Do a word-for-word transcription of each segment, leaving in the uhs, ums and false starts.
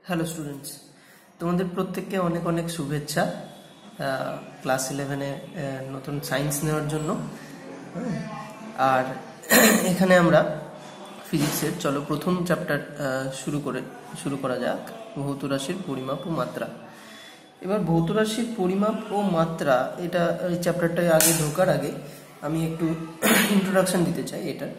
Hello students, তোমাদের প্রত্যেককে অনেক অনেক শুভেচ্ছা ক্লাস ইলেভেনে নতুন সায়েন্স নেওয়ার জন্য। আর এখানে আমরা ফিজিক্সের চলো প্রথম চ্যাপ্টার শুরু করে শুরু করা যাক, ভৌত রাশির পরিমাপ ও মাত্রা। এবার ভৌত রাশির পরিমাপ ও মাত্রা, এটা এই চ্যাপ্টারটায় আগে ঢোকার আগে আমি একটু ইন্ট্রোডাকশন দিতে চাই। এটা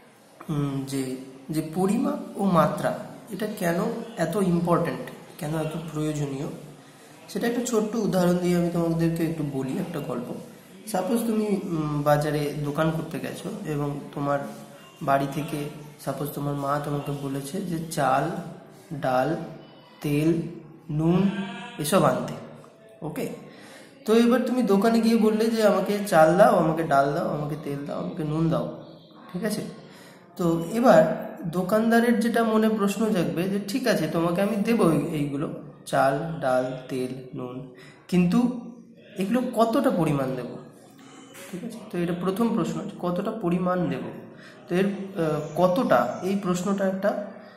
যে যে পরিমাপ ও মাত্রা এটা কেন এত ইম্পর্ট্যান্ট, কেন এত প্রয়োজনীয়, সেটা একটা ছোট্ট উদাহরণ দিয়ে আমি তোমাদেরকে একটু বলি, একটা গল্প। সাপোজ তুমি বাজারে দোকান করতে গেছো এবং তোমার বাড়ি থেকে সাপোজ তোমার মা তোমাকে বলেছে যে চাল, ডাল, তেল, নুন এসব আনতে। ওকে, তো এবার তুমি দোকানে গিয়ে বললে যে আমাকে চাল দাও, আমাকে ডাল দাও, আমাকে তেল দাও, আমাকে নুন দাও, ঠিক আছে? তো এবার দোকানদারের যেটা মনে প্রশ্ন জাগবে যে ঠিক আছে তোমাকে আমি দেবো এইগুলো, চাল, ডাল, তেল, নুন, কিন্তু এগুলো কতটা পরিমাণ দেব, ঠিক আছে? তো এটা প্রথম প্রশ্ন, কতটা পরিমাণ দেব। তো এর কতটা, এই প্রশ্নটা একটা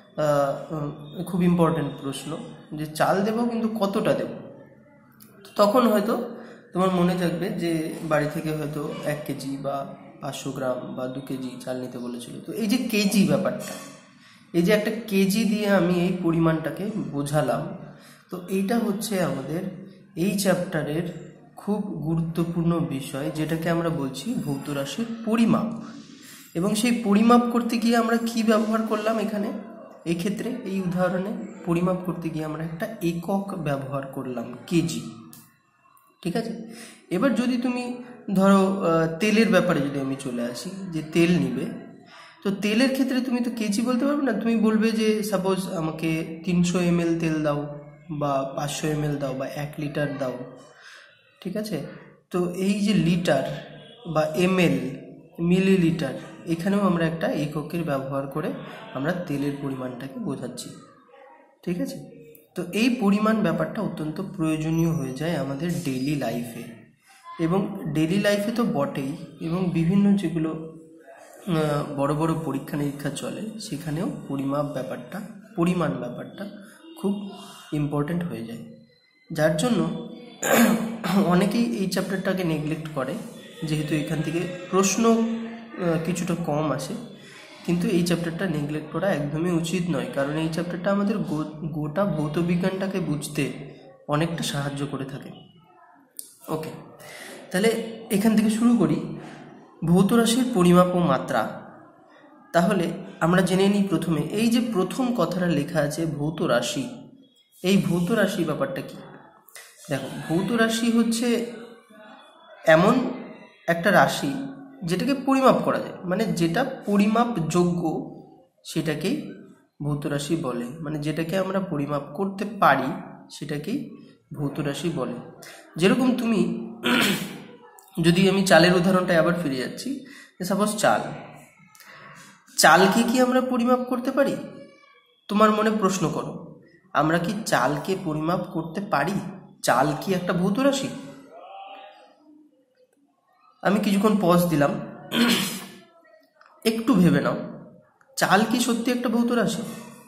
খুব ইম্পর্টেন্ট প্রশ্ন, যে চাল দেব কিন্তু কতটা দেব। তখন হয়তো তোমার মনে থাকবে যে বাড়ি থেকে হয়তো এক কেজি বা পাঁচশো গ্রাম বা দু কেজি চাল নিতে বলেছিল। তো এই যে কেজি ব্যাপারটা, এই যে একটা কেজি দিয়ে আমি এই পরিমাণটাকে বোঝালাম, তো এইটা হচ্ছে আমাদের এই চ্যাপ্টারের খুব গুরুত্বপূর্ণ বিষয়, যেটাকে আমরা বলছি ভৌত রাশির পরিমাপ। এবং সেই পরিমাপ করতে গিয়ে আমরা কি ব্যবহার করলাম এখানে, এই ক্ষেত্রে এই উদাহরণে পরিমাপ করতে গিয়ে আমরা একটা একক ব্যবহার করলাম, কেজি, ঠিক আছে? এবার যদি তুমি ধরো তেলের ব্যাপারে যদি আমি চলে আসি, যে তেল নিবে, তো তেলের ক্ষেত্রে তুমি তো কেজি বলতে পারবে না, তুমি বলবে যে সাপোজ আমাকে তিনশো এম এল তেল দাও বা পাঁচশো এম এল দাও বা এক লিটার দাও, ঠিক আছে? তো এই যে লিটার বা এম এল, মিলিলিটার, এখানেও আমরা একটা এককের ব্যবহার করে আমরা তেলের পরিমাণটাকে বোঝাচ্ছি, ঠিক আছে? তো এই পরিমাণ ব্যাপারটা অত্যন্ত প্রয়োজনীয় হয়ে যায় আমাদের ডেইলি লাইফে, এবং ডেইলি লাইফে তো বটেই, এবং বিভিন্ন যেগুলো বড় বড় পরীক্ষা নিরীক্ষা চলে সেখানেও পরিমাপ ব্যাপারটা, পরিমাণ ব্যাপারটা খুব ইম্পর্ট্যান্ট হয়ে যায়। যার জন্য অনেকেই এই চ্যাপ্টারটাকে নেগলেক্ট করে, যেহেতু এখান থেকে প্রশ্ন কিছুটা কম আসে, কিন্তু এই চ্যাপ্টারটা নেগলেক্ট করা একদমই উচিত নয়, কারণ এই চ্যাপ্টারটা আমাদের গোটা ভৌতবিজ্ঞানটাকে বুঝতে অনেকটা সাহায্য করে থাকে। ওকে, তাহলে এখান থেকে শুরু করি, ভৌত রাশির পরিমাপ ও মাত্রা। তাহলে আমরা জেনে নিই প্রথমে, এই যে প্রথম কথাটা লেখা আছে ভৌত রাশি, এই ভৌত রাশি ব্যাপারটা কি? দেখো, ভৌত রাশি হচ্ছে এমন একটা রাশি যেটাকে পরিমাপ করা যায়, মানে যেটা পরিমাপযোগ্য সেটাকেই ভৌত রাশি বলে, মানে যেটাকে আমরা পরিমাপ করতে পারি সেটাকেই ভৌত রাশি বলে। যেরকম তুমি যদি আমি চালের উদাহরণটা আবার ফিরে যাচ্ছি, সাপোজ চাল, চালকে কি আমরা পরিমাপ করতে পারি? তোমার মনে প্রশ্ন করো, আমরা কি চালকে পরিমাপ করতে পারি? চাল কি একটা ভৌত রাশি? আমি কিছুক্ষণ পজ দিলাম, একটু ভেবে নাও, চাল কি সত্যি একটা ভৌত রাশি?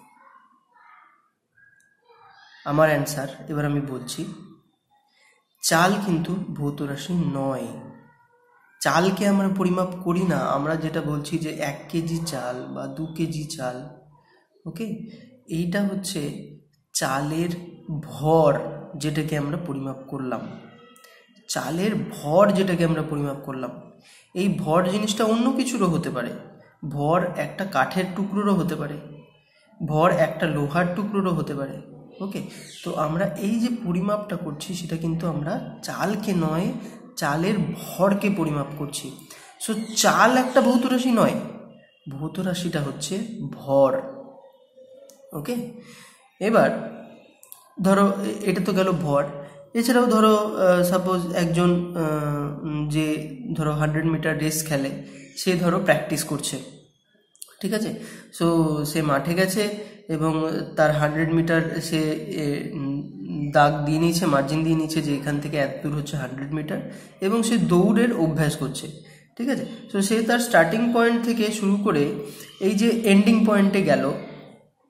আমার অ্যান্সার এবার আমি বলছি, চাল কিন্তু ভৌত রাশি নয়। চালকে আমরা পরিমাপ করি না, আমরা যেটা বলছি যে এক কেজি চাল বা দু কেজি চাল, ওকে, এইটা হচ্ছে চালের ভর, যেটাকে আমরা পরিমাপ করলাম। চালের ভর যেটাকে আমরা পরিমাপ করলাম, এই ভর জিনিসটা অন্য কিছুরও হতে পারে, ভর একটা কাঠের টুকরোরও হতে পারে, ভর একটা লোহার টুকরোরও হতে পারে। ওকে, তো আমরা এই যে পরিমাপটা করছি সেটা কিন্তু আমরা চালকে নয়, চালের ভরকে পরিমাপ করছি। সো চাল একটা ভৌত রাশি নয়, ভৌত রাশিটা হচ্ছে ভর। ওকে, এবার ধরো এটা তো গেল ভর, এছাড়াও ধরো সাপোজ একজন যে ধরো হান্ড্রেড মিটার রেস খেলে, সে ধরো প্র্যাকটিস করছে, ঠিক আছে? সো সে মাঠে গেছে এবং তার হান্ড্রেড মিটার সে দাগ দিয়ে নিয়েছে, মার্জিন দিয়ে নিয়েছে যে এখান থেকে এত দূর হচ্ছে হান্ড্রেড মিটার, এবং সে দৌড়ের অভ্যাস করছে, ঠিক আছে? সো সে তার স্টার্টিং পয়েন্ট থেকে শুরু করে এই যে এন্ডিং পয়েন্টে গেল,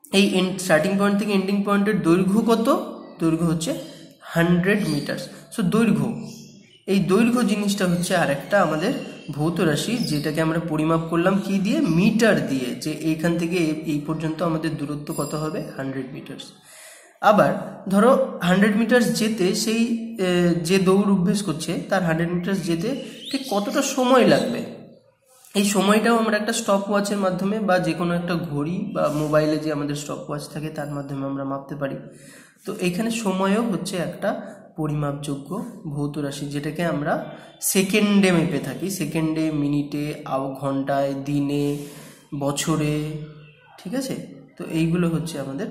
এই স্টার্টিং পয়েন্ট থেকে এন্ডিং পয়েন্টের দৈর্ঘ্য কত? দৈর্ঘ্য হচ্ছে হান্ড্রেড মিটার। সো দৈর্ঘ্য, এই দৈর্ঘ্য জিনিসটা হচ্ছে আরেকটা আমাদের ভৌত রাশি, যেটাকে আমরা পরিমাপ করলাম কি দিয়ে? মিটার দিয়ে, যে এইখান থেকে এই পর্যন্ত আমাদের দূরত্ব কত হবে? Hundred meters. আবার ধরো হান্ড্রেড মিটার্স যেতে সেই যে দৌড় অভ্যেস করছে তার হান্ড্রেড মিটার্স যেতে ঠিক কতটা সময় লাগবে, এই সময়টাও আমরা একটা স্টপ ওয়াচের মাধ্যমে বা যে কোনো একটা ঘড়ি বা মোবাইলে যে আমাদের স্টপ ওয়াচ থাকে তার মাধ্যমে আমরা মাপতে পারি। তো এইখানে সময়ও হচ্ছে একটা পরিমাপযোগ্য ভৌত রাশি, যেটাকে আমরা সেকেন্ডে মেপে থাকি, সেকেন্ডে, মিনিটে, আও ঘন্টায়, দিনে, বছরে, ঠিক আছে। তো এইগুলো হচ্ছে আমাদের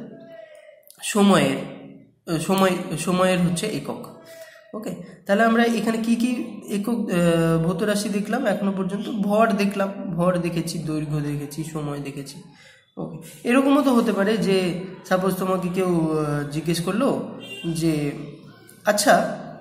সময়ের সময় সময়ের হচ্ছে একক। ওকে, তাহলে আমরা এখানে কি কি একক ভৌত রাশি দেখলাম এখনো পর্যন্ত? ভর দেখলাম, ভর দেখেছি, দৈর্ঘ্য দেখেছি, সময় দেখেছি। ওকে, এরকমও তো হতে পারে যে সাপোজ তোমাকে কেউ জিজ্ঞেস করলো যে আচ্ছা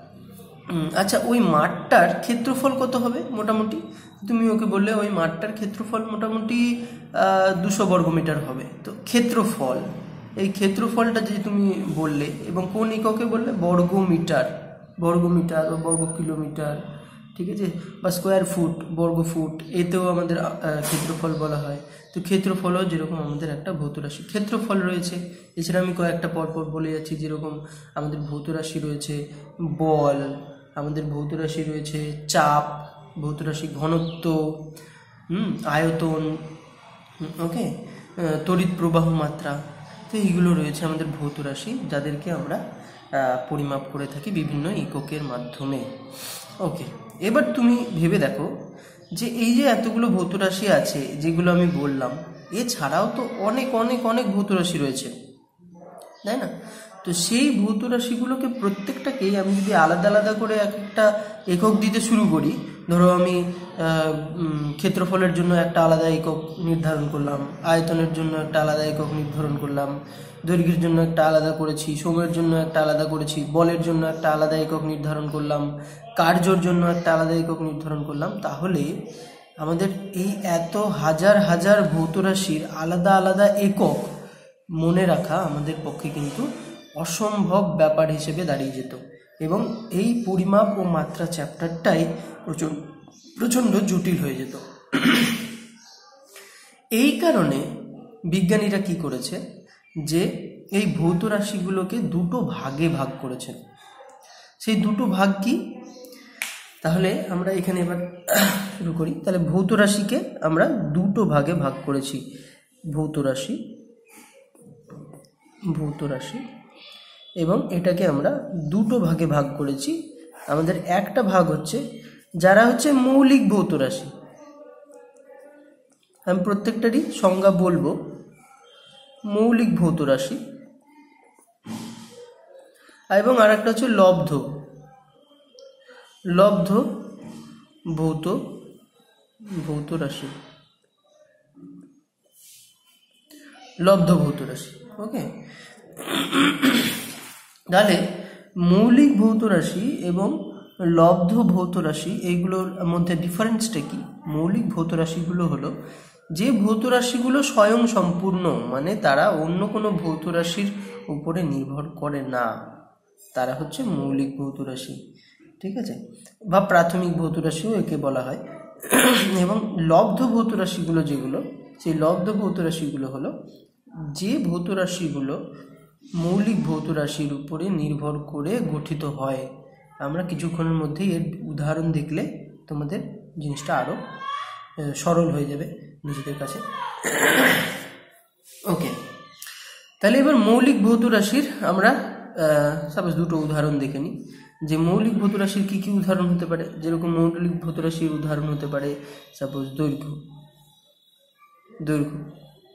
আচ্ছা ওই মাঠটার ক্ষেত্রফল কত হবে মোটামুটি? তুমি ওকে বললে ওই মাঠটার ক্ষেত্রফল মোটামুটি দুশো বর্গমিটার হবে। তো ক্ষেত্রফল, এই ক্ষেত্রফলটা যে তুমি বললে এবং কোন এককে বললে? বর্গমিটার, বর্গমিটার বা বর্গ কিলোমিটার, ঠিক আছে, বা স্কোয়ার ফুট, বর্গ ফুট, এতেও আমাদের ক্ষেত্রফল বলা হয়। তো ক্ষেত্রফলও যেরকম আমাদের একটা ভৌত রাশি, ক্ষেত্রফল রয়েছে। এছাড়া আমি কয়েকটা পরপর বলে যাচ্ছি, যেরকম আমাদের ভৌত রাশি রয়েছে বল, আমাদের ভৌত রাশি রয়েছে চাপ, ভৌত রাশি ঘনত্ব, হুম আয়তন, ওকে, তড়িৎ প্রবাহ মাত্রা। তো এইগুলো রয়েছে আমাদের ভৌত রাশি, যাদেরকে আমরা পরিমাপ করে থাকি বিভিন্ন এককের মাধ্যমে। ওকে, এবার তুমি ভেবে দেখো যে এই যে এতগুলো ভৌত রাশি আছে যেগুলো আমি বললাম, এছাড়াও তো অনেক অনেক অনেক ভৌত রাশি রয়েছে, তাই না? তো সেই ভৌত রাশিগুলোকে প্রত্যেকটাকেই আমি যদি আলাদা আলাদা করে এক একটা একক দিতে শুরু করি, ধরো আমি ক্ষেত্রফলের জন্য একটা আলাদা একক নির্ধারণ করলাম, আয়তনের জন্য একটা আলাদা একক নির্ধারণ করলাম, দৈর্ঘ্যের জন্য একটা আলাদা করেছি, সময়ের জন্য একটা আলাদা করেছি, বলের জন্য একটা আলাদা একক নির্ধারণ করলাম, কার্যর জন্য একটা আলাদা একক নির্ধারণ করলাম, তাহলে আমাদের এই এত হাজার হাজার ভৌত রাশির আলাদা আলাদা একক মনে রাখা আমাদের পক্ষে কিন্তু অসম্ভব ব্যাপার হিসেবে দাঁড়িয়ে যেত, এবং এই পরিমাপ ও মাত্রা চ্যাপ্টারটাই প্রচণ্ড প্রচণ্ড জটিল হয়ে যেত। এই কারণে বিজ্ঞানীরা কি করেছে, যে এই ভৌত রাশিগুলোকে দুটো ভাগে ভাগ করেছেন। সেই দুটো ভাগ কি? তাহলে আমরা এখানে এবার শুরু করি। তাহলে ভৌত রাশিকে আমরা দুটো ভাগে ভাগ করেছি, ভৌত রাশি ভৌত রাশি এবং এটাকে আমরা দুটো ভাগে ভাগ করেছি। আমাদের একটা ভাগ হচ্ছে যারা হচ্ছে মৌলিক ভৌত রাশি, আমি প্রত্যেকটারই সংজ্ঞা বলবো। মৌলিক ভৌত রাশি, এবং আর একটা হচ্ছে লব্ধ লব্ধ ভৌত ভৌত রাশি লব্ধ ভৌত রাশি। ওকে, তাহলে মৌলিক ভৌত রাশি এবং লব্ধ ভৌত রাশি এইগুলোর মধ্যে ডিফারেন্সটা কি? মৌলিক ভৌত রাশিগুলো হলো যে ভৌত রাশিগুলো স্বয়ং সম্পূর্ণ, মানে তারা অন্য কোনো ভৌত রাশির উপরে নির্ভর করে না, তারা হচ্ছে মৌলিক ভৌত রাশি, ঠিক আছে, বা প্রাথমিক ভৌত রাশিও একে বলা হয়। এবং লব্ধ ভৌত রাশিগুলো যেগুলো, সেই লব্ধ ভৌত রাশিগুলো হলো যে ভৌত রাশিগুলো মৌলিক ভৌত রাশির উপরে নির্ভর করে গঠিত হয়। আমরা কিছুক্ষণের মধ্যেই এর উদাহরণ দেখলে তোমাদের জিনিসটা আরও সরল হয়ে যাবে নিজেদের কাছে। ওকে, তাহলে এবার মৌলিক ভৌত রাশির আমরা সাপোজ দুটো উদাহরণ দেখে নিই, যে মৌলিক ভৌত রাশির কী কী উদাহরণ হতে পারে। যেরকম মৌলিক ভৌত রাশির উদাহরণ হতে পারে সাপোজ দৈর্ঘ্য দৈর্ঘ্য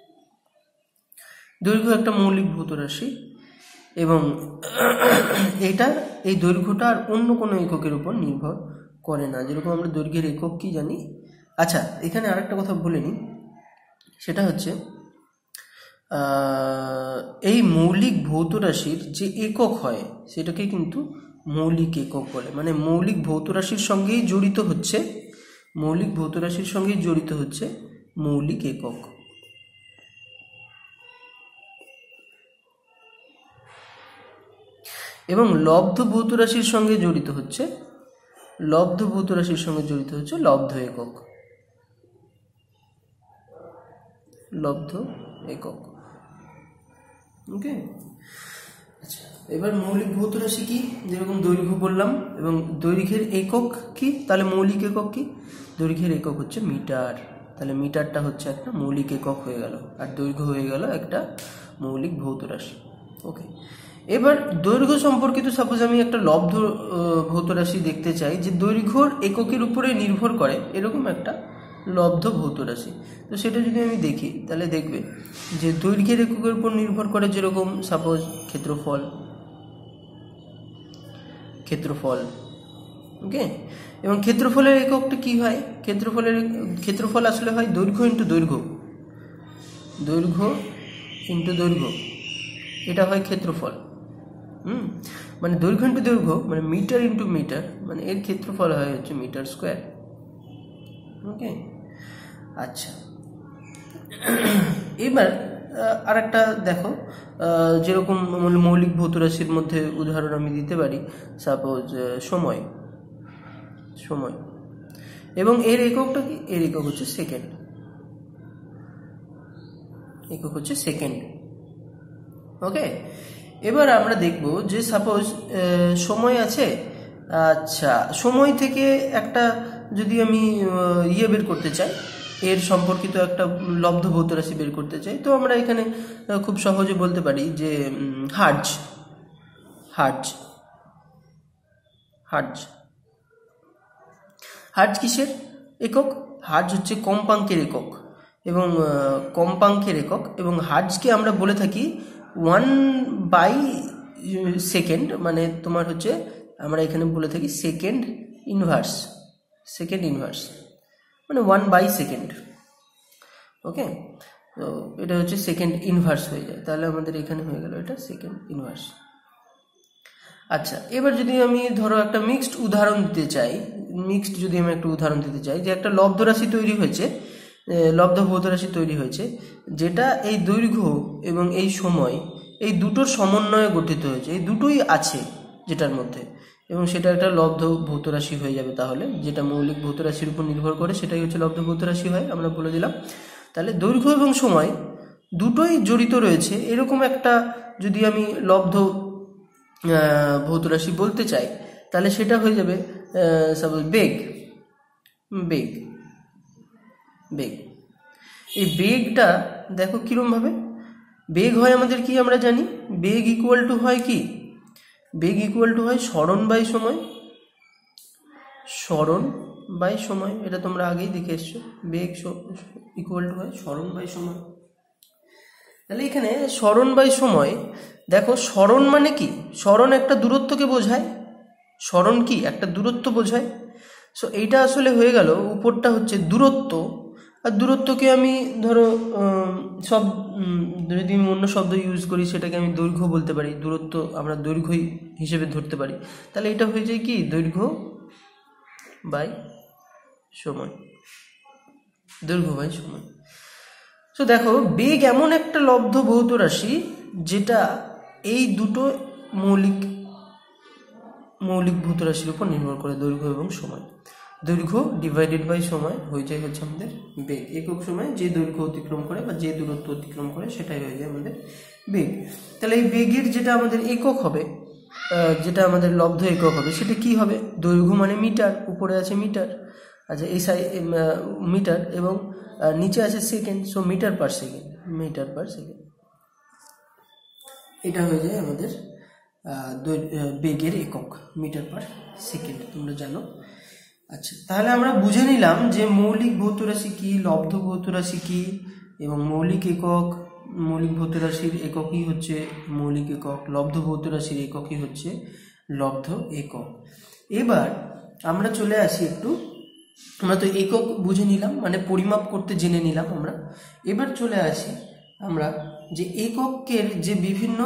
দৈর্ঘ্য একটা মৌলিক ভৌত রাশি, এবং এটা এই দৈর্ঘ্যটা আর অন্য কোনো এককের উপর নির্ভর করে না। যেরকম আমরা দৈর্ঘ্যের একক কি জানি। আচ্ছা, এখানে আরেকটা কথা বলে নিই, সেটা হচ্ছে এই মৌলিক ভৌত রাশির যে একক হয় সেটাকে কিন্তু মৌলিক একক বলে। মানে মৌলিক ভৌত রাশির সঙ্গেই জড়িত হচ্ছে মৌলিক ভৌত রাশির সঙ্গেই জড়িত হচ্ছে মৌলিক একক। এবং লব্ধ ভৌত রাশির সঙ্গে জড়িত হচ্ছে লব্ধ ভৌত রাশির সঙ্গে জড়িত হচ্ছে লব্ধ একক লব্ধ একক ওকে। আচ্ছা, এবার মৌলিক ভৌত রাশি কি, যেরকম দৈর্ঘ্য বললাম, এবং দৈর্ঘ্যের একক কি, তাহলে মৌলিক একক কি, দৈর্ঘ্যের একক হচ্ছে মিটার। তাহলে মিটারটা হচ্ছে একটা মৌলিক একক হয়ে গেল, আর দৈর্ঘ্য হয়ে গেল একটা মৌলিক ভৌত রাশি। ওকে, এবার দৈর্ঘ্য সম্পর্কিত সাপোজ আমি একটা লব্ধ ভৌত রাশি দেখতে চাই যে দৈর্ঘ্যর এককের উপরে নির্ভর করে, এরকম একটা লব্ধ ভৌত রাশি। তো সেটা যদি আমি দেখি তাহলে দেখবে যে দৈর্ঘ্যের এককের উপর নির্ভর করে, যেরকম সাপোজ ক্ষেত্রফল ক্ষেত্রফল ওকে। এবং ক্ষেত্রফলের এককটা কি হয়, ক্ষেত্রফলের ক্ষেত্রফল আসলে হয় দৈর্ঘ্য ইন্টু দৈর্ঘ্য দৈর্ঘ্য ইন্টু দৈর্ঘ্য এটা হয় ক্ষেত্রফল। হুম মানে দৈর্ঘ্য ইন্টু দৈর্ঘ্য মানে মিটার ইন্টু মিটার, মানে এর ক্ষেত্রফল হয় হচ্ছে মিটার স্কোয়ার। ওকে, আচ্ছা, এবার আর একটা দেখো, যেরকম মৌলিক ভৌত রাশির মধ্যে উদাহরণ আমি দিতে পারি, সাপোজ সময় সময় এবং এর এককটা কি, এর একক হচ্ছে সেকেন্ড, একক হচ্ছে সেকেন্ড। ওকে, এবার আমরা দেখব যে সাপোজ সময় আছে, আচ্ছা সময় থেকে একটা যদি আমি ইয়ে বের করতে চাই, এর সম্পর্কিত একটা লব্ধ ভৌত রাশি বের করতে চাই, তো আমরা এখানে খুব সহজে বলতে পারি যে হার্জ হার্জ হার্জ হার্জ কিসের একক, হার্জ হচ্ছে কম্পাঙ্কের একক এবং কম্পাঙ্কের একক, এবং হার্জকে আমরা বলে থাকি ওয়ান বাই সেকেন্ড, মানে তোমার হচ্ছে আমরা এখানে বলে থাকি সেকেন্ড ইনভার্স সেকেন্ড ইনভার্স মানে ওয়ান বাই সেকেন্ড। ওকে, তো এটা হচ্ছে সেকেন্ড ইনভার্স হয়ে যায়, তাহলে আমাদের এখানে হয়ে গেল এটা সেকেন্ড ইনভার্স। আচ্ছা, এবার যদি আমি ধরো একটা মিক্সড উদাহরণ দিতে চাই, মিক্সড যদি আমি একটা উদাহরণ দিতে চাই যে একটা লব্ধ রাশি তৈরি হয়েছে, লব্ধ ভৌত রাশি তৈরি হয়েছে, যেটা এই দৈর্ঘ্য এবং এই সময় এই দুটোর সমন্বয়ে গঠিত হয়েছে, এই দুটোই আছে যেটার মধ্যে, এবং সেটা একটা লব্ধ ভৌত রাশি হয়ে যাবে। তাহলে যেটা মৌলিক ভৌত রাশির উপর নির্ভর করে সেটাই হচ্ছে লব্ধ ভৌত রাশি হয়, আমরা বলে দিলাম। তাহলে দৈর্ঘ্য এবং সময় দুটোই জড়িত রয়েছে, এরকম একটা যদি আমি লব্ধ ভৌত রাশি বলতে চাই, তাহলে সেটা হয়ে যাবে সাপোজ বেগ বেগ বেগ এই বেগটা দেখো কিরম ভাবে বেগ হয় আমাদের, কি আমরা জানি বেগ ইকুয়াল টু হয় কি, বেগ ইকুয়াল টু হয় সরণ বাই সময়, সরণ বাই সময়, এটা তোমরা আগেই দেখে এসছো, বেগ ইকুয়াল টু হয় সরণ বাই সময়। তাহলে এখানে সরণ বাই সময়, দেখো সরণ মানে কি, সরণ একটা দূরত্বকে বোঝায়, সরণ কি একটা দূরত্ব বোঝায়। সো এইটা আসলে হয়ে গেল, উপরটা হচ্ছে দূরত্ব, আর দূরত্বকে আমি ধরো সব যদি আমি অন্য শব্দ ইউজ করি সেটাকে আমি দৈর্ঘ্য বলতে পারি, দূরত্ব আমরা দৈর্ঘ্যই হিসেবে ধরতে পারি, তাহলে এটা হয়ে যায় কি দৈর্ঘ্য বাই সময়, দৈর্ঘ্য বাই সময়। তো দেখো বেগ এমন একটা লব্ধ ভৌত রাশি যেটা এই দুটো মৌলিক মৌলিক ভৌত রাশির উপর নির্ভর করে, দৈর্ঘ্য এবং সময়। দৈর্ঘ্য ডিভাইডেড বাই সময় হয়ে যায় হচ্ছে আমাদের বেগ, একক সময় যে দৈর্ঘ্য অতিক্রম করে বা যে দূরত্ব অতিক্রম করে সেটাই হয়ে যায় আমাদের বেগ। তাহলে এই বেগের যেটা আমাদের একক হবে, যেটা আমাদের লব্ধ একক হবে, সেটা কি হবে, দৈর্ঘ্য মানে মিটার, উপরে আছে মিটার, আচ্ছা এই সাই মিটার এবং নিচে আছে second, so meter per second, meter per second, এটা হয়ে যায় আমাদের বেগের একক, মিটার পার সেকেন্ড, তোমরা জানো। আচ্ছা, তাহলে আমরা বুঝে নিলাম যে মৌলিক ভৌত রাশি কি, লব্ধ ভৌত রাশি কি, এবং মৌলিক একক, মৌলিক ভৌত রাশির এককই হচ্ছে মৌলিক একক, লব্ধ ভৌত রাশির এককই হচ্ছে লব্ধ একক। এবার আমরা চলে আসি একটু, আমরা তো একক বুঝে নিলাম, মানে পরিমাপ করতে জেনে নিলাম আমরা। এবার চলে আসি আমরা যে এককের যে বিভিন্ন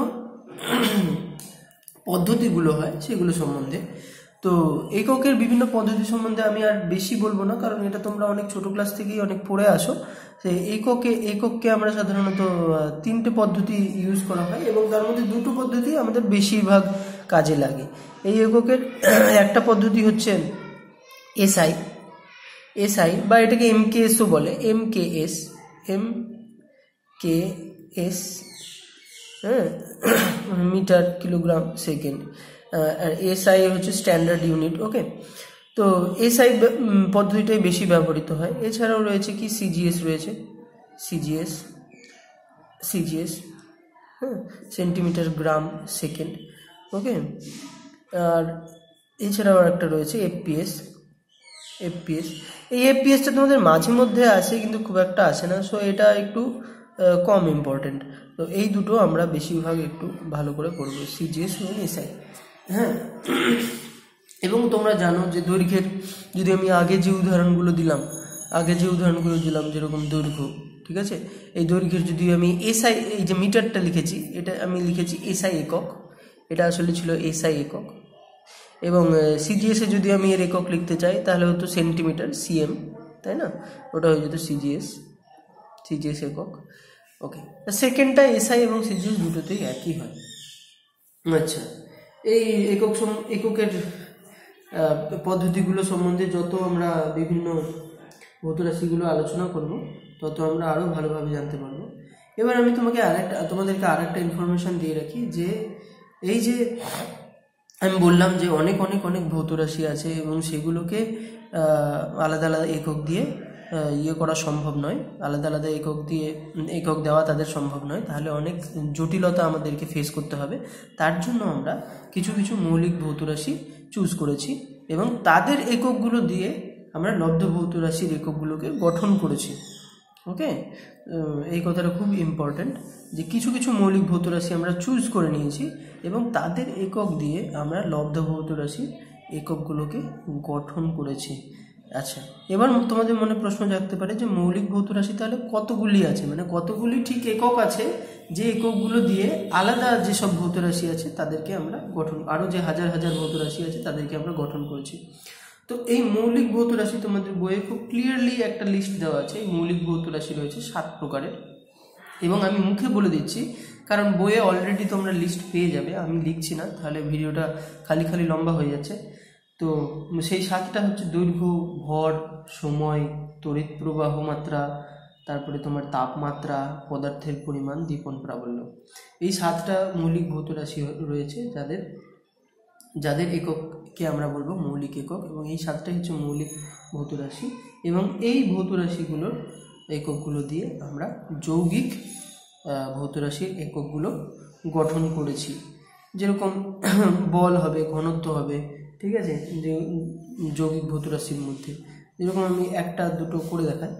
পদ্ধতিগুলো হয় সেগুলো সম্বন্ধে। তো এককের বিভিন্ন পদ্ধতি সম্বন্ধে আমি আর বেশি বলবো না, কারণ এটা তোমরা অনেক ছোট ক্লাস থেকেই অনেক পড়ে আসো। সেই এককে একককে আমরা সাধারণত তিনটে পদ্ধতি ইউজ করা হয়, এবং তার মধ্যে দুটো পদ্ধতি আমাদের বেশিরভাগ কাজে লাগে। এই এককের একটা পদ্ধতি হচ্ছে এসআই, এসআই বা এটাকে এমকেএসও বলে, এমকেএস, এম কে এস, হ্যাঁ, মিটার কিলোগ্রাম সেকেন্ড। আর এসআই হচ্ছে স্ট্যান্ডার্ড ইউনিট। ওকে, তো এসআই পদ্ধতিটাই বেশি ব্যবহৃত হয়। এছাড়াও রয়েছে কি সিজিএস রয়েছে, সিজিএস, সিজিএস হ্যাঁ, সেন্টিমিটার গ্রাম সেকেন্ড। ওকে, আর এছাড়াও একটা রয়েছে এফপিএস, এফপিএস। এই এফপিএসটা তোমাদের মাঝে মধ্যে আসে কিন্তু খুব একটা আসে না, সো এটা একটু কম ইম্পর্টেন্ট। তো এই দুটো আমরা বেশিরভাগ একটু ভালো করে করব, সিজিএস এবং এসআই। হ্যাঁ, এবং তোমরা জানো যে দৈর্ঘ্যের, যদি আমি আগে যে উদাহরণগুলো দিলাম, আগে যে উদাহরণগুলো দিলাম যেরকম দৈর্ঘ্য, ঠিক আছে, এই দৈর্ঘ্যের যদি আমি এসআই, এই যে মিটারটা লিখেছি এটা আমি লিখেছি এসআই একক, এটা আসলে ছিল এসআই একক। এবং সিজিএসে যদি আমি এর একক লিখতে চাই তাহলে হতো সেন্টিমিটার, সিএম, তাই না, ওটা হয়ে যেত সিজিএস, সিজিএস একক। ওকে, সেকেন্ডটা এসআই এবং সিজিএস দুটোতেই একই হয়। আচ্ছা, এই একক এককের পদ্ধতিগুলো সম্বন্ধে যত আমরা বিভিন্ন ভৌত রাশিগুলো আলোচনা করব তত আমরা আরও ভালোভাবে জানতে পারবো। এবার আমি তোমাকে আরেকটা তোমাদেরকে আরেকটা ইনফরমেশন দিয়ে রাখি যে এই যে আমি বললাম যে অনেক অনেক অনেক ভৌত রাশি আছে এবং সেগুলোকে আলাদা আলাদা একক দিয়ে ইয়ে করা সম্ভব নয়, আলাদা আলাদা একক দিয়ে একক দেওয়া তাদের সম্ভব নয়, তাহলে অনেক জটিলতা আমাদেরকে ফেস করতে হবে। তার জন্য আমরা কিছু কিছু মৌলিক ভৌত রাশি চুজ করেছি এবং তাদের এককগুলো দিয়ে আমরা লব্ধ ভৌত রাশির এককগুলোকে গঠন করেছি। ওকে, এই কথাটা খুব ইম্পর্ট্যান্ট যে কিছু কিছু মৌলিক ভৌত রাশি আমরা চুজ করে নিয়েছি এবং তাদের একক দিয়ে আমরা লব্ধ ভৌত রাশির এককগুলোকে গঠন করেছি। আচ্ছা, এবার তোমাদের মনে প্রশ্ন জাগতে পারে যে মৌলিক ভৌত রাশি তাহলে কতগুলি আছে, মানে কতগুলি ঠিক একক আছে যে এককগুলো দিয়ে আলাদা যেসব ভৌত রাশি আছে তাদেরকে আমরা গঠন, আরও যে হাজার হাজার ভৌত রাশি আছে তাদেরকে আমরা গঠন করেছি। তো এই মৌলিক ভৌত রাশি তোমাদের বইয়ে খুব ক্লিয়ারলি একটা লিস্ট দেওয়া আছে। এই মৌলিক ভৌত রাশি রয়েছে সাত প্রকারের এবং আমি মুখে বলে দিচ্ছি কারণ বইয়ে অলরেডি তোমরা লিস্ট পেয়ে যাবে, আমি লিখছি না তাহলে ভিডিওটা খালি খালি লম্বা হয়ে যাচ্ছে। তো সেই সাতটা হচ্ছে দৈর্ঘ্য, ভর, সময়, তড়িৎ প্রবাহ মাত্রা, তারপরে তোমার তাপমাত্রা, পদার্থের পরিমাণ, দীপন প্রাবল্য। এই সাতটা মৌলিক ভৌত রাশি রয়েছে যাদের যাদের একককে আমরা বলবো মৌলিক একক এবং এই সাতটাই হচ্ছে মৌলিক ভৌত রাশি এবং এই ভৌত রাশিগুলোর এককগুলো দিয়ে আমরা যৌগিক ভৌত রাশির এককগুলো গঠন করেছি। যেরকম বল হবে, ঘনত্ব হবে, ঠিক আছে, যে যৌগিক ভৌত রাশির মধ্যে যেরকম আমি একটা দুটো করে দেখাই।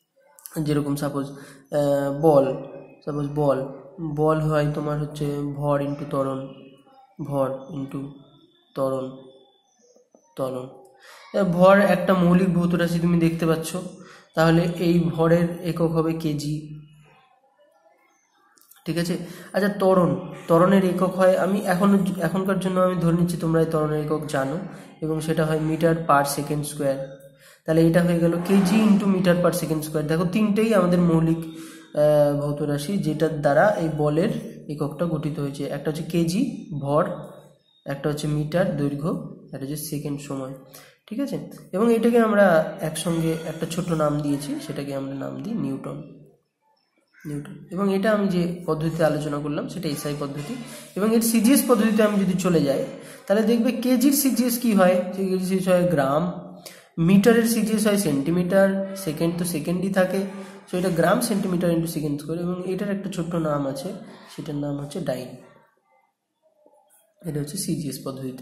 যেরকম সাপোজ বল, সাপোজ বল বল হয় তোমার হচ্ছে ভর ইন্টু ত্বরণ, ভর ইন্টু ত্বরণ, ত্বরণ। ভর একটা মৌলিক ভৌত রাশি তুমি দেখতে পাচ্ছ, তাহলে এই ভরের একক হবে কেজি, ঠিক আছে। আচ্ছা, ত্বরণ, ত্বরণের একক হয়, আমি এখন এখনকার জন্য আমি ধরে নিচ্ছি তোমরা এই ত্বরণের একক জানো এবং সেটা হয় মিটার পার সেকেন্ড স্কোয়ার। তাহলে এটা হয়ে গেল KG into meter per second square. দেখো তিনটেই আমাদের মৌলিক ভৌত রাশি যেটার দ্বারা এই বলের এককটা গঠিত হয়েছে। একটা হচ্ছে কেজি ভর, একটা হচ্ছে মিটার দৈর্ঘ্য, একটা হচ্ছে সেকেন্ড সময়, ঠিক আছে। এবং এটাকে আমরা একসঙ্গে একটা ছোট নাম দিয়েছি, সেটাকে আমরা নাম দিই নিউটন, নিউটন। এবং এটা আমি যে পদ্ধতিতে আলোচনা করলাম সেটা এসআই পদ্ধতি। এবং এর সিজিএস পদ্ধতিতে আমি যদি চলে যাই তাহলে দেখবে কেজির সিজিএস কি হয়, কেজির সিজিএস হয় গ্রাম, মিটারের সিজিএস হয় সেন্টিমিটার, সেকেন্ড তো সেকেন্ডই থাকে, সো এটা gram centimeter into second square. এবং এটার একটা ছোট্ট নাম আছে, সেটার নাম হচ্ছে ডাইন। এটা হচ্ছে সিজিএস পদ্ধতিতে।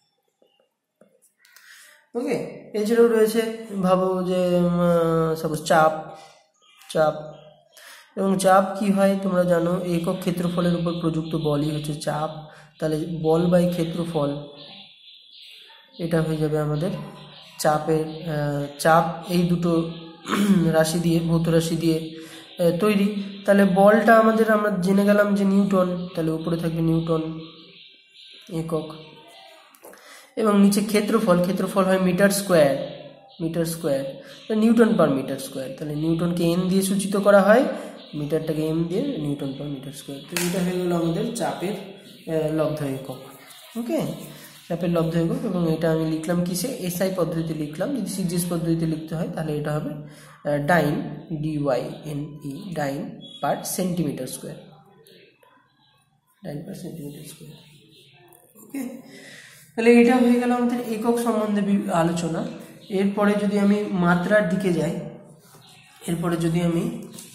ওকে, এছাড়াও রয়েছে ভাবো যে সাপোজ চাপ, চাপ এবং চাপ কি হয় তোমরা জানো, একক ক্ষেত্রফলের উপর প্রযুক্ত বলই হচ্ছে চাপ। তাহলে বল বাই ক্ষেত্রফল, এটা হয়ে যাবে আমাদের চাপের চাপ। এই দুটো রাশি দিয়ে, ভৌত রাশি দিয়ে তৈরি। তাহলে বলটা আমাদের আমরা জেনে গেলাম যে নিউটন, তাহলে উপরে থাকবে নিউটন একক। এবং নিচে ক্ষেত্রফল, ক্ষেত্রফল হয় meter square, meter square, newton per meter square. তাহলে নিউটনকে এন দিয়ে সূচিত করা হয়, মিটারটাকে এম দিয়ে, নিউটন পার মিটার স্কোয়ার। তো এটা হয়ে গেল আমাদের চাপের লব্ধ একক। ওকে, চাপের লব্ধ একক, এবং এটা আমি লিখলাম কিসে, এসআই পদ্ধতিতে লিখলাম। যদি সিজিএস পদ্ধতিতে লিখতে হয় তাহলে এটা হবে dyne, D Y N E, dyne per centimeter square, dyne per centimeter square. Okay, তাহলে এটা হয়ে গেল আমাদের একক সম্বন্ধে আলোচনা। এরপরে যদি আমি মাত্রার দিকে যাই, এরপরে যদি আমি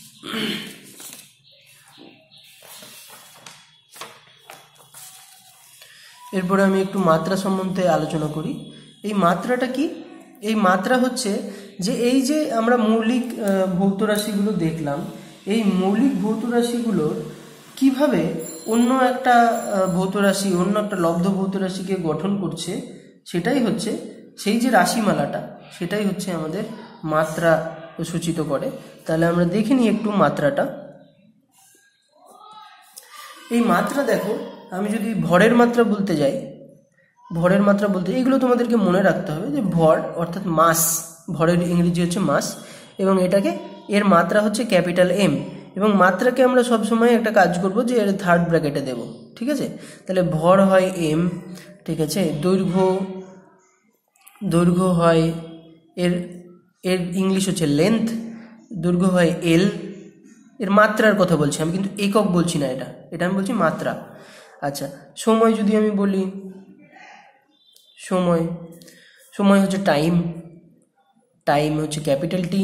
এরপরে আমি একটু মাত্রা সম্বন্ধে আলোচনা করি। এই মাত্রাটা কি? এই মাত্রা হচ্ছে যে এই যে আমরা মৌলিক ভৌত রাশিগুলো দেখলাম, এই মৌলিক ভৌত রাশিগুলোর কিভাবে অন্য একটা ভৌত রাশি, অন্য একটা লব্ধ ভৌত রাশিকে গঠন করছে, সেটাই হচ্ছে সেই যে রাশিমালাটা, সেটাই হচ্ছে আমাদের মাত্রা সূচিত করে। তাহলে আমরা দেখে নিই একটু মাত্রাটা। এই মাত্রা দেখো, আমি যদি ভরের মাত্রা বলতে যাই, ভরের মাত্রা বলতে এগুলো তোমাদেরকে মনে রাখতে হবে যে ভর অর্থাৎ মাস, ভরের ইংরেজি হচ্ছে মাস, এবং এটাকে এর মাত্রা হচ্ছে ক্যাপিটাল এম, এবং মাত্রাকে আমরা সবসময় একটা কাজ করব যে এর থার্ড ব্র্যাকেটে দেব, ঠিক আছে। তাহলে ভর হয় এম, ঠিক আছে, দৈর্ঘ্য দৈর্ঘ্য হয় এর এর ইংলিশ হচ্ছে লেন্থ, দৈর্ঘ্য হয় এল। এর মাত্রার কথা বলছি আমি, কিন্তু একক বলছি না, এটা এটা আমি বলছি মাত্রা। আচ্ছা, সময় যদি আমি বলি, সময় সময় হচ্ছে টাইম, টাইম হচ্ছে ক্যাপিটাল টি,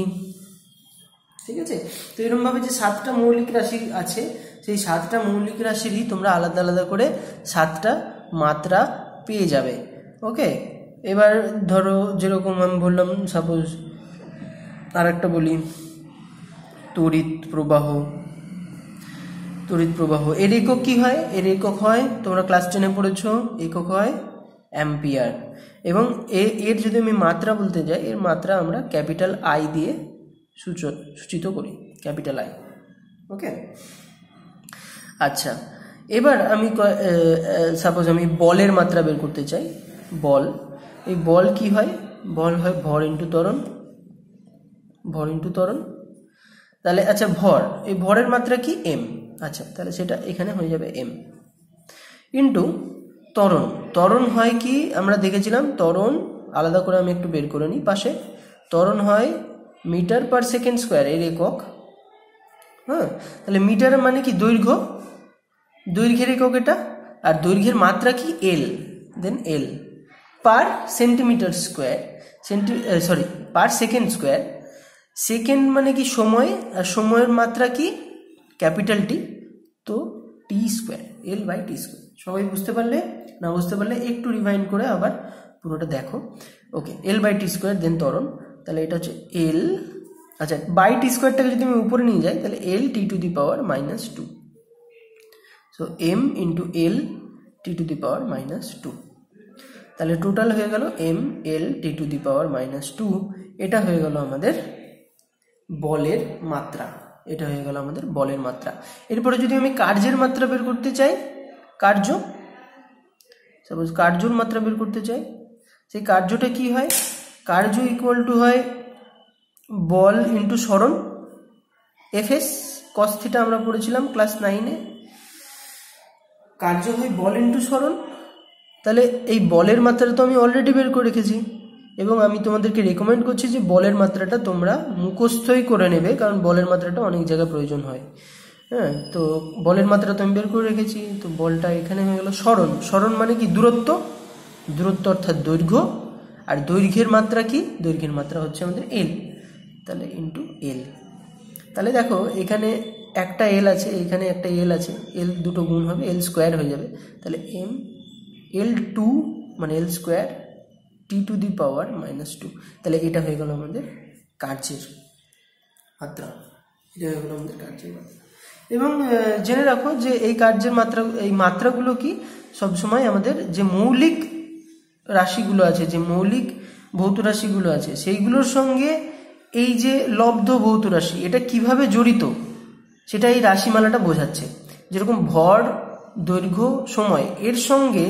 ঠিক আছে। তো এরকমভাবে যে সাতটা মৌলিক রাশি আছে, সেই সাতটা মৌলিক রাশিরই তোমরা আলাদা আলাদা করে সাতটা মাত্রা পেয়ে যাবে। ওকে, এবার ধরো যেরকম আমি বললাম, সাপোজ আর একটা বলি, তড়িৎ প্রবাহ। তড়িৎ প্রবাহ এর একক কি হয়? এর একক হয়, তোমরা ক্লাস টেনে পড়েছো, একক হয় অ্যাম্পিয়ার। এবং এর যদি আমি মাত্রা বলতে যাই, এর মাত্রা আমরা ক্যাপিটাল আই দিয়ে সূচিত করি, ক্যাপিটাল আই। ওকে, আচ্ছা, এবার আমি সাপোজ আমি বলের মাত্রা বের করতে চাই। বল, এই বল কি হয়? বল হয় ভর ইন্টু ত্বরণ, ভর ইন্টু ত্বরণ। তাহলে আচ্ছা, ভর, এই ভরের মাত্রা কি? এম। আচ্ছা, তাহলে সেটা এখানে হয়ে যাবে এম ইন্টু ত্বরণ। ত্বরণ হয় কি আমরা দেখেছিলাম, ত্বরণ আলাদা করে আমি একটু বের করে নিই পাশে। ত্বরণ হয় মিটার পার সেকেন্ড স্কোয়ার, এর একক। হ্যাঁ, তাহলে মিটার মানে কি? দৈর্ঘ্য, দৈর্ঘ্যের একক এটা, আর দৈর্ঘ্যের মাত্রা কি? L, then L per centimeter square, centi sorry per second square. Second মানে কি? সময়, আর সময়ের মাত্রা কি? ক্যাপিটাল টি, তো T square, L by T square. সবাই বুঝতে পারলে? না বুঝতে পারলে একটু রিভাইন্ড করে আবার পুরোটা দেখো। ওকে, এল বাই টি স্কোয়ার, দেন ত্বরণ। তাহলে এটা হচ্ছে এল, আচ্ছা, বাই টি স্কোয়ারটাকে যদি আমি উপরে নিয়ে যাই, তাহলে L T to the power minus two. So M into L T to the power minus two. তাহলে টোটাল হয়ে গেল M L T to the power minus two. এটা হয়ে গেল আমাদের বলের মাত্রা, এটা হয়ে গেল আমাদের বলের মাত্রা। এরপরে যদি আমি কার্যের মাত্রা বের করতে চাই, কার্য, সাপোজ কার্যর মাত্রা বের করতে চাই, সেই কার্যটা কি হয়? কার্য ইকুয়াল টু হয় বল ইন্টু সরণ, এফ এস কস থিটা আমরা পড়েছিলাম ক্লাস নাইনে। কার্য হয় বল ইন্টু সরণ। তাহলে এই বলের মাত্রা তো আমি অলরেডি বের করে রেখেছি, এবং আমি তোমাদেরকে রেকমেন্ড করছি যে বলের মাত্রাটা তোমরা মুখস্থই করে নেবে, কারণ বলের মাত্রাটা অনেক জায়গায় প্রয়োজন হয়। হ্যাঁ, তো বলের মাত্রা তো আমি বের করে রেখেছি। তো বলটা এখানে হয়ে গেল সরণ। সরণ মানে কি? দূরত্ব, দূরত্ব অর্থাৎ দৈর্ঘ্য। আর দৈর্ঘ্যের মাত্রা কি? দৈর্ঘ্যের মাত্রা হচ্ছে আমাদের এল, তাহলে ইন্টু এল। তাহলে দেখো এখানে একটা এল আছে, এখানে একটা এল আছে, এল দুটো গুণ হবে, এল স্কোয়ার হয়ে যাবে। তাহলে এম এল টু মানে L square T to the power minus two. তাহলে এটা হয়ে গেল আমাদের কার্যের মাত্রা, এটা হয়ে গেল আমাদের কার্যের মাত্রা। এবং জেনে রাখো যে এই কার্যের মাত্রা, এই মাত্রাগুলো কি সবসময় আমাদের যে মৌলিক রাশিগুলো আছে, যে মৌলিক ভৌত রাশিগুলো আছে, সেইগুলোর সঙ্গে এই যে লব্ধ ভৌত রাশি, এটা কিভাবে জড়িত সেটা এই রাশিমালাটা বোঝাচ্ছে। যেরকম ভর, দৈর্ঘ্য, সময়, এর সঙ্গে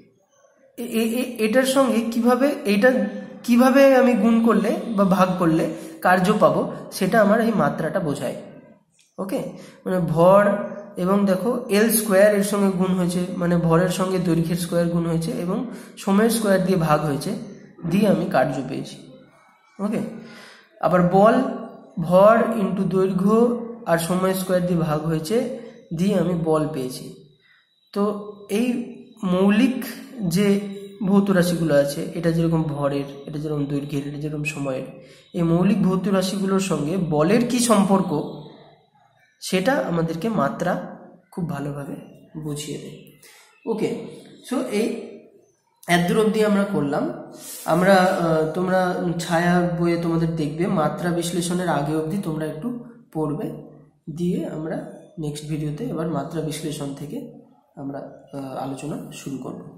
এটার সঙ্গে কিভাবে, এটা কিভাবে আমি গুণ করলে বা ভাগ করলে কার্য পাবো, সেটা আমার এই মাত্রাটা বোঝায়। ওকে, মানে ভর, এবং দেখো এল স্কোয়ার এর সঙ্গে গুণ হয়েছে, মানে ভরের সঙ্গে দৈর্ঘ্যের স্কোয়ার গুণ হয়েছে এবং সময়ের স্কোয়ার দিয়ে ভাগ হয়েছে, দিয়ে আমি কার্য পেয়েছি। ওকে, আবার বল ভর ইন্টু দৈর্ঘ্য আর সময় স্কোয়ার দিয়ে ভাগ হয়েছে, দিয়ে আমি বল পেয়েছি। তো এই মৌলিক যে ভৌত রাশিগুলো আছে, এটা যেরকম ভরের, এটা যেরকম দৈর্ঘ্যের, এটা যেরকম সময়ের, এই মৌলিক ভৌত রাশিগুলোর সঙ্গে বলের কি সম্পর্ক সেটা আমাদেরকে মাত্রা খুব ভালোভাবে বুঝিয়ে দেয়। ওকে, সো এই এতদূর অবধি আমরা করলাম। আমরা তোমরা ছায়া বইয়ে তোমাদের দেখবে মাত্রা বিশ্লেষণের আগে অবধি তোমরা একটু পড়বে, দিয়ে আমরা নেক্সট ভিডিওতে এবার মাত্রা বিশ্লেষণ থেকে আমরা আলোচনা শুরু করব।